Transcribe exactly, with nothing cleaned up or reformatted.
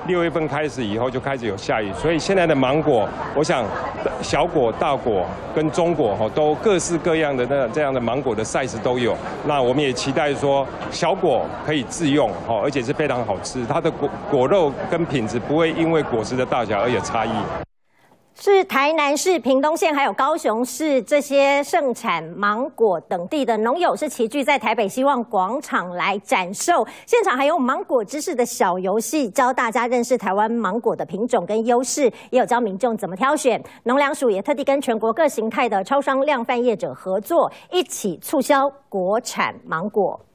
六月份开始以后就开始有下雨，所以现在的芒果，我想小果、大果跟中果哈都各式各样的那这样的芒果的 size 都有。那我们也期待说小果可以自用哈，而且是非常好吃，它的果果肉跟品质不会因为果实的大小而有差异。 是台南市、屏东县还有高雄市这些盛产芒果等地的农友是齐聚在台北希望广场来展售，现场还有芒果知识的小游戏，教大家认识台湾芒果的品种跟优势，也有教民众怎么挑选。农粮署也特地跟全国各形态的超商量贩业者合作，一起促销国产芒果。